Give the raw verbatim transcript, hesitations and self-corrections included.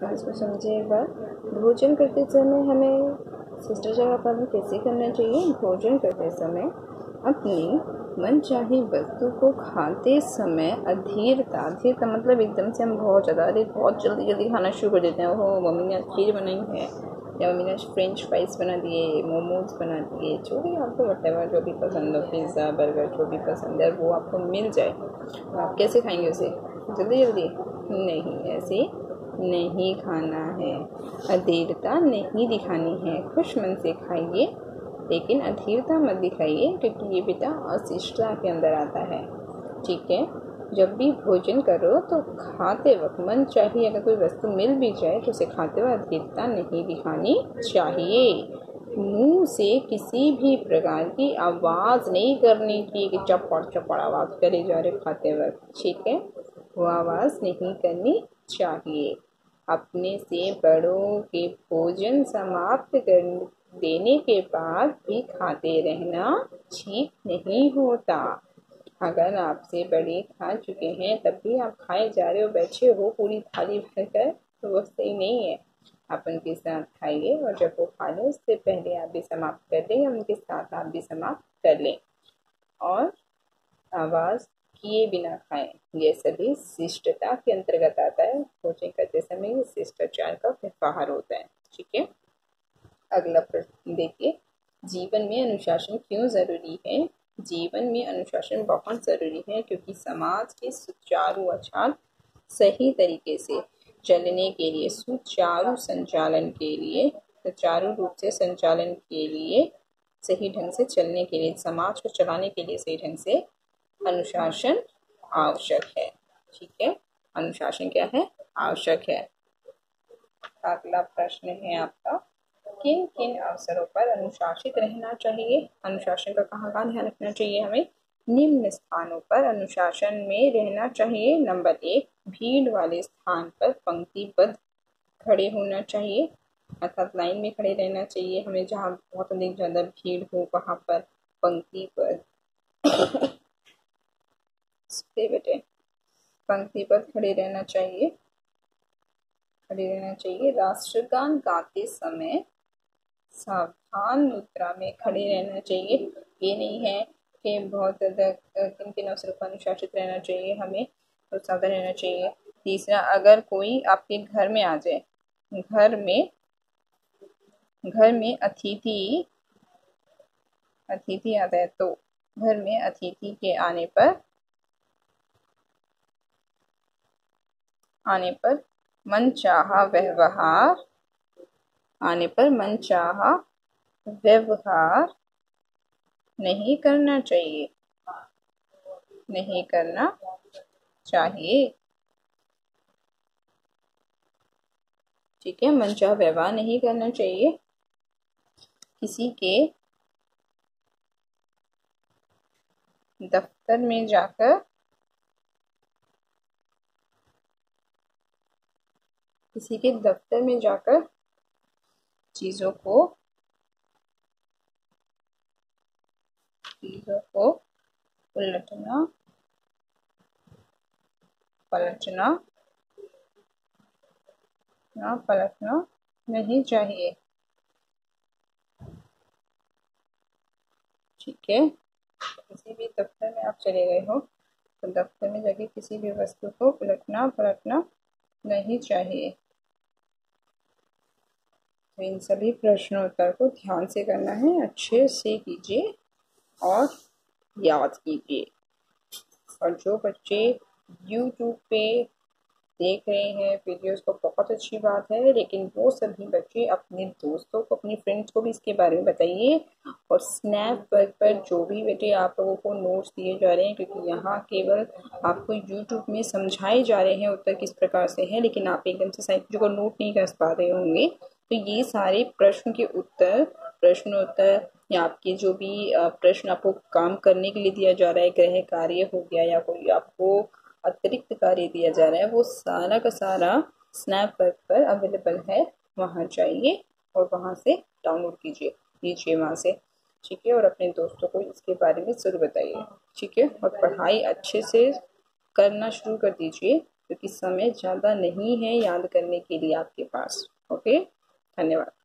इसको समझिए एक बार। भोजन करते समय हमें शिष्टाचार का पालन कैसे करना चाहिए? भोजन करते समय अपनी मनचाही वस्तु को खाते समय अधीरता, अधीरता मतलब एकदम से हम बहुत ज़्यादा अरे बहुत जल्दी जल्दी खाना शुरू कर देते हैं। ओहो मम्मी ने आज खीर बनाई है, या मम्मी ने आज फ्रेंच फ्राइज बना दिए, मोमोज बना दिए, जो भी आपको वटेवर जो भी पसंद हो, पिज़्ज़ा बर्गर जो भी पसंद है वो आपको मिल जाए, आप कैसे खाएंगे उसे? जल्दी जल्दी नहीं, ऐसे नहीं खाना है, अधीरता नहीं दिखानी है, खुश मन से खाइए लेकिन अधीरता मत दिखाइए, क्योंकि ये बेटा अशिष्टता के अंदर आता है। ठीक है, जब भी भोजन करो तो खाते वक्त मन चाहिए अगर कोई वस्तु मिल भी जाए तो उसे खाते वक्त अधीरता नहीं दिखानी चाहिए। मुंह से किसी भी प्रकार की आवाज़ नहीं करनी चाहिए कि चपड़ चपड़ आवाज़ करे जा रहे खाते वक्त। ठीक है, वो आवाज़ नहीं करनी चाहिए। अपने से बड़ों के भोजन समाप्त कर देने के बाद भी खाते रहना ठीक नहीं होता। अगर आपसे बड़े खा चुके हैं तब भी आप खाए जा रहे हो, बैठे हो पूरी थाली भरकर, तो वो सही नहीं है। आप उनके साथ खाइए और जब वो खा लें उससे पहले आप भी समाप्त कर दें, उनके साथ आप भी समाप्त कर लें। और आवाज़ किए बिना खाएं, ये सभी शिष्टता के अंतर्गत आता है। भोजन करते समय ये शिष्टाचार का व्यवहार होता है। ठीक है, अगला प्रश्न देखिए, जीवन में अनुशासन क्यों जरूरी है? जीवन में अनुशासन बहुत जरूरी है क्योंकि समाज के सुचारू अर्थात सही तरीके से चलने के लिए, सुचारू संचालन के लिए, सुचारू रूप से संचालन के लिए, सही ढंग से चलने के लिए, समाज को चलाने के लिए सही ढंग से अनुशासन आवश्यक है। ठीक है, अनुशासन क्या है? आवश्यक है। अगला प्रश्न है आपका, किन किन अवसरों पर अनुशासित रहना चाहिए? अनुशासन का कहाँ कहाँ ध्यान रखना चाहिए हमें? निम्न स्थानों पर अनुशासन में रहना चाहिए। नंबर एक, भीड़ वाले स्थान पर पंक्तिबद्ध खड़े होना चाहिए, अर्थात लाइन में खड़े रहना चाहिए हमें। जहाँ बहुत अधिक ज़्यादा भीड़ हो वहाँ पर पंक्तिबद्ध बेटे पंक्तिबद्ध खड़े रहना चाहिए, खड़े रहना चाहिए। राष्ट्रगान गाते समय सावधान मुद्रा में खड़े रहना चाहिए। ये नहीं है कि बहुत ज़्यादा किन किन अवसरों पर अनुशासित रहना चाहिए, हमें तो सावधान रहना चाहिए। तीसरा, अगर कोई आपके घर में आ जाए, घर में घर में अतिथि अतिथि आता है तो घर में अतिथि के आने पर आने पर मनचाहा व्यवहार आने पर मनचाहा व्यवहार नहीं करना चाहिए, नहीं करना चाहिए। ठीक है, मनचाहा व्यवहार नहीं करना चाहिए। किसी के दफ्तर में जाकर किसी के दफ्तर में जाकर चीजों को चीजों को उलटना पलटना ना पलटना नहीं चाहिए। ठीक है, किसी भी दफ्तर में आप चले गए हो तो दफ्तर में जाके किसी भी वस्तु को उलटना पलटना नहीं चाहिए। तो इन सभी प्रश्नोत्तर को ध्यान से करना है, अच्छे से कीजिए और याद कीजिए। और जो बच्चे यूट्यूब पे देख रहे हैं वीडियोस को, बहुत अच्छी बात है, लेकिन वो सभी बच्चे अपने दोस्तों को, अपने फ्रेंड्स को भी इसके बारे में बताइए। और स्नैप पर जो भी बेटे आप लोगों को नोट्स दिए जा रहे हैं, क्योंकि यहाँ केवल आपको यूट्यूब में समझाए जा रहे हैं उत्तर किस प्रकार से है, लेकिन आप एकदम से सारी चीज़ों को नोट नहीं कर पा रहे होंगे। तो ये सारे प्रश्न के उत्तर, प्रश्नोत्तर या आपके जो भी प्रश्न आपको काम करने के लिए दिया जा रहा है, गृह कार्य हो गया या कोई आपको अतिरिक्त कार्य दिया जा रहा है, वो सारा का सारा स्नैपचैट पर अवेलेबल है, वहाँ जाइए और वहाँ से डाउनलोड कीजिए लीजिए वहाँ से। ठीक है, और अपने दोस्तों को इसके बारे में ज़रूर बताइए। ठीक है, और पढ़ाई अच्छे से करना शुरू कर दीजिए, क्योंकि समय ज़्यादा नहीं है याद करने के लिए आपके पास। ओके, धन्यवाद।